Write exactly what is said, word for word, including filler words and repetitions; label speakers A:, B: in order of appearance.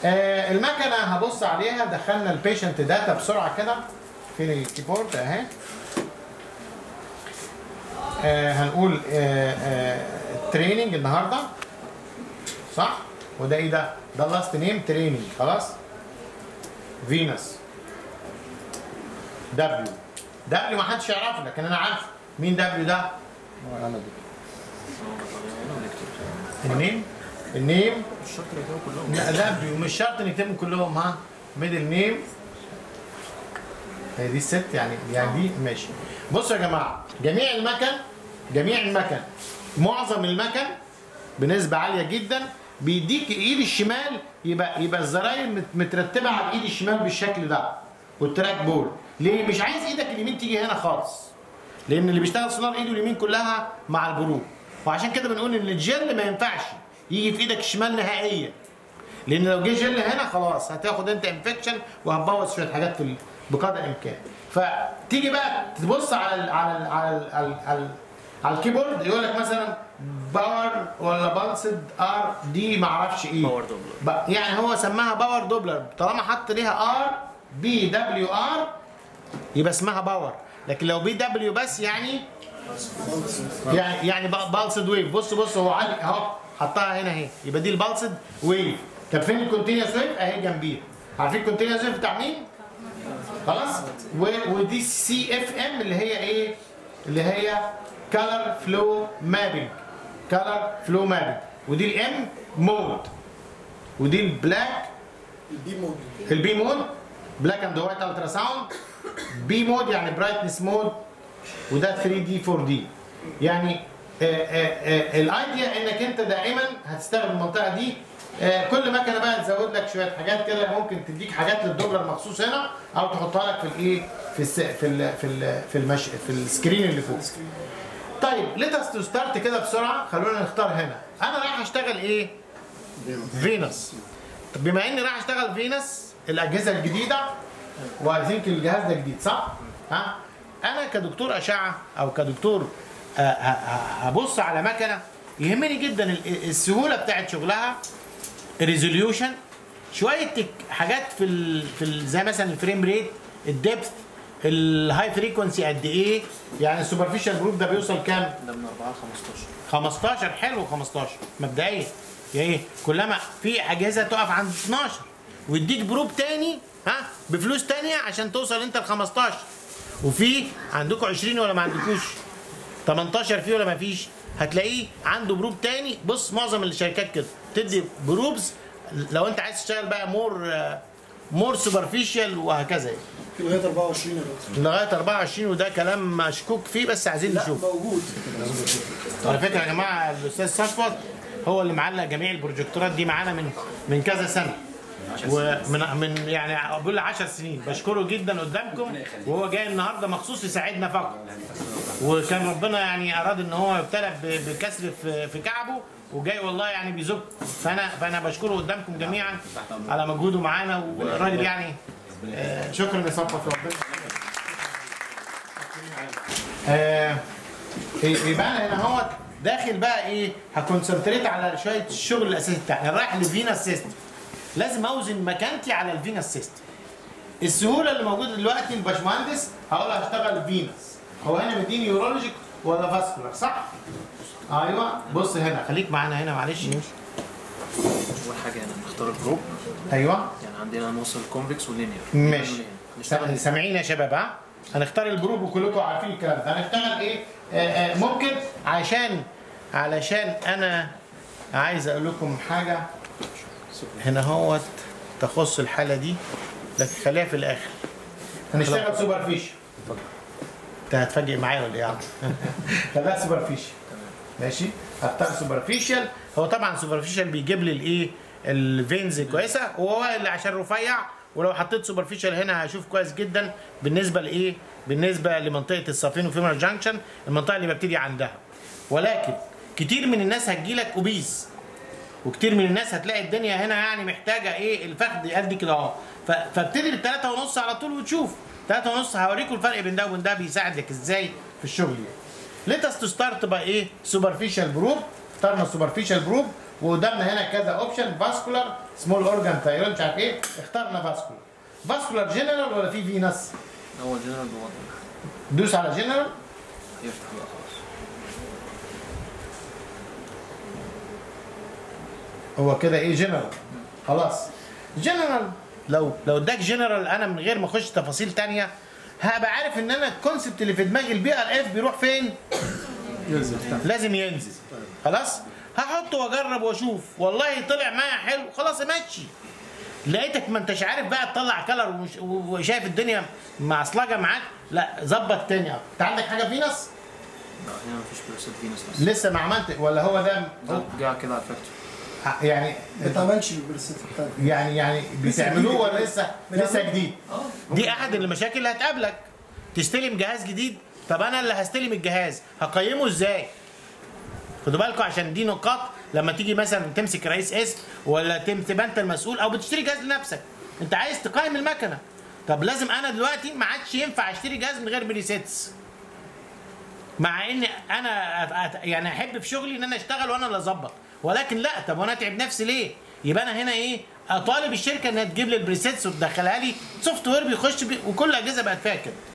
A: آه المكنه هبص عليها. دخلنا البيشنت داتا بسرعه كده. فين الكيبورد اهي. آه هنقول آه آه تريننج النهارده صح؟ وده ايه ده؟ ده اللاست نيم تريننج خلاص؟ فينوس دبليو. دبليو ما حدش يعرفه لكن انا عارف مين دبليو ده؟
B: انا دي
A: النيم النيم
B: مش شرط نكتبهم كلهم.
A: لا دبليو مش شرط نكتبهم كلهم. ها ميدل نيم هي دي الست يعني يعني دي ماشي. بصوا يا جماعه جميع المكن جميع المكن معظم المكن بنسبه عاليه جدا بيديك ايد الشمال يبقى يبقى الزراير مترتبه على الايد الشمال بالشكل ده والتراك بول. ليه؟ مش عايز ايدك اليمين تيجي هنا خالص. لان اللي بيشتغل سونار ايده اليمين كلها مع البروب. وعشان كده بنقول ان الجل ما ينفعش يجي في ايدك الشمال نهائيا. لان لو جه جل هنا خلاص هتاخد انت انفكشن وهتبوظ شويه حاجات في بقدر الامكان. فتيجي بقى تبص على ال على ال على ال على, ال على, ال على الكيبورد يقول لك مثلا باور ولا بالسد ار دي ما اعرفش ايه.
B: باور دوبلر.
A: يعني هو سماها باور دوبلر طالما حط ليها ار بي دبليو ار يبقى اسمها باور. لكن لو بي دبليو بس يعني يعني يعني بالسد ويف. بص بص هو عالي اهو حطها هنا اهي يبقى دي البالسد ويف. طب فين الكونتينوس ويف؟ اهي جنبيها. عارفين الكونتينوس ويف بتاع مين؟ خلاص؟ ودي سي اف ام اللي هي ايه؟ اللي هي كلر فلو مابينج. كلر فلو مابينج. ودي الام مود. ودي البلاك
C: البي مود.
A: البي مود بلاك اند وايت الترا ساوند. بي مود يعني برايتنس مود. وده ثري دي فور دي. يعني الايديا انك انت دائما هتستخدم المنطقه دي. آه كل مكنه بقى تزود لك شويه حاجات كده ممكن تديك حاجات للدوبلر مخصوص هنا او تحطها لك في الايه في الس... في ال... في ال... في المش... في السكرين اللي فوق. طيب ليتس تو ستارت كده بسرعه. خلونا نختار هنا. انا رايح اشتغل ايه؟ فينوس. طب بما اني رايح اشتغل فينوس الاجهزه الجديده واي ثينك الجهاز ده جديد صح؟ ها؟ انا كدكتور اشعه او كدكتور هبص على مكنه يهمني جدا السهوله بتاعت شغلها، الريزوليوشن، شويه حاجات في ال في ال زي مثلا الفريم ريت، الدبث، الهاي فريكونسي قد ايه؟ يعني السوبرفيشال جروب ده بيوصل كام؟
B: ده من أربعة ل خمستاشر.
A: خمستاشر حلو. خمستاشر مبدئيا يعني ايه؟ كلما في اجهزه تقف عند اتناشر ويديك بروب تاني ها بفلوس تانيه عشان توصل انت ل خمستاشر. وفي عندكم عشرين ولا ما عندكوش؟ تمنتاشر فيه ولا ما فيش؟ هتلاقيه عنده بروب تاني. بص معظم الشركات كده تدي بروبز لو انت عايز تشتغل بقى مور مور سوبرفيشال وهكذا يعني.
C: في لغايه أربعة وعشرين يا دكتور.
A: لغايه أربعة وعشرين وده كلام مشكوك فيه بس عايزين نشوف.
C: لا موجود.
A: على فكره يا جماعه الاستاذ صفوت هو اللي معلق جميع البروجكتورات دي معانا من من كذا سنه. ومن من يعني بقول عشر سنين. بشكره جدا قدامكم وهو جاي النهارده مخصوص يساعدنا فقط. وكان ربنا يعني اراد ان هو يبتلى بكسر في في كعبه وجاي والله يعني بيزك. فانا فانا بشكره قدامكم جميعا على مجهوده معانا والراجل يعني آه شكرا يا صفوت ربنا. آه يبقى انا هنا هو داخل بقى ايه هكونسنتريت على شويه الشغل الاساسي بتاعنا. رايح لفينوس سيستم لازم اوزن مكانتي على الفينوس سيستم. السهوله اللي موجوده دلوقتي الباشمهندس هقول هشتغل فينوس. هو هنا مديني يورولوجيك ولا فاسكولار صح؟ ايوه بص هنا خليك معانا هنا معلش.
B: اول حاجه هنا نختار الجروب.
A: ايوه
B: يعني عندنا نوصل كونفكس ولينير.
A: ماشي سامعين يا شباب؟ ها هنختار البروب وكلكم عارفين الكلام ده. هنشتغل ايه؟ آآ آآ ممكن عشان علشان انا عايز اقول لكم حاجه هنا هوت تخص الحاله دي لكن خليها في الاخر. هنشتغل سوبرفيشال. انت هتفاجئ معايا ولا ايه يا عم؟ خليها سوبرفيشال. ماشي؟ هختار سوبرفيشال. هو طبعا سوبرفيشال بيجيب لي الايه؟ الفينز كويسه وهو اللي عشان رفيع ولو حطيت سوبرفيشال هنا هشوف كويس جدا بالنسبه لايه؟ بالنسبه لمنطقه الصافين وفيمورال جانكشن المنطقه اللي ببتدي عندها. ولكن كتير من الناس هتجيلك اوبيز وكتير من الناس هتلاقي الدنيا هنا يعني محتاجه ايه؟ الفخذ قد كده اهو. فابتدي بالثلاثه ونص على طول وتشوف. ثلاثة ونص هوريكم الفرق بين ده وبين ده بيساعدك ازاي في الشغل يعني. ليتس تو ستارت باي ايه؟ سوبرفيشال بروب. اخترنا السوبرفيشال بروب وقدامنا هنا كذا اوبشن، فاسكولار، سمول اورجان، ثايرويد، مش عارف ايه، اخترنا فاسكولار. فاسكولار جنرال ولا في فينس؟
B: هو جنرال بوضع
A: دوس على جنرال.
B: يفتح بقى خلاص.
A: هو كده ايه جنرال خلاص. جنرال لو لو اداك جنرال انا من غير ما اخش تفاصيل تانية هبقى عارف ان انا الكونسبت اللي في دماغي البي ار اف بيروح فين؟
D: ينزل تحت.
A: لازم ينزل. خلاص هحطه واجرب واشوف والله طلع معايا حلو خلاص امشي. لقيتك ما انتش عارف بقى تطلع كلر ومش- وشايف الدنيا معصلجه معاك، لا ظبط تاني. انت عندك حاجه فينس؟
B: لا هنا مفيش بريسيت فينس بس.
A: لسه ما عملت ولا هو ده؟
B: ده جه كده على الفاكتوري.
A: يعني
C: ما اتعملش البريسيت بتاعتي.
A: يعني يعني بتعملوه ولا لسه لسه جديد؟
B: اه
A: دي احد المشاكل اللي هتقابلك. تستلم جهاز جديد، طب انا اللي هستلم الجهاز هقيمه ازاي؟ خدوا بالكم عشان دي نقاط لما تيجي مثلا تمسك رئيس اسم ولا تم- تبقى انت المسؤول او بتشتري جهاز لنفسك، انت عايز تقيم المكنه. طب لازم انا دلوقتي ما عادش ينفع اشتري جهاز من غير بريسيتس. مع ان انا أت- أت- يعني احب في شغلي ان انا اشتغل وانا اللي اظبط، ولكن لا، طب وانا اتعب نفسي ليه؟ يبقى انا هنا ايه؟ اطالب الشركه انها تجيب لي البريسيتس وتدخلها لي سوفت وير بيخش بي وكل الاجهزه بقت فيها كده.